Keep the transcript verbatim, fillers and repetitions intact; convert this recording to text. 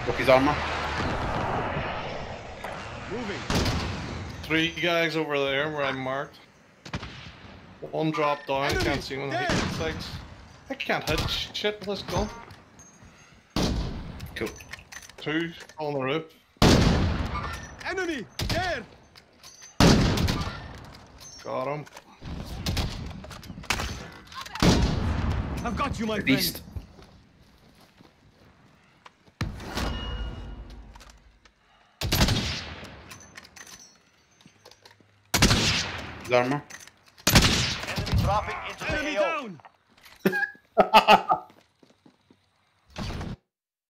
Broke his armor. Moving. Three guys over there where I'm marked. One dropped down, I can't see one hit sights. I can't hit shit with this gun. Cool. Two on the roof. Enemy there. Got him. I've got you, my Beast. His armor. Enemy dropping into the Enemy A O. down.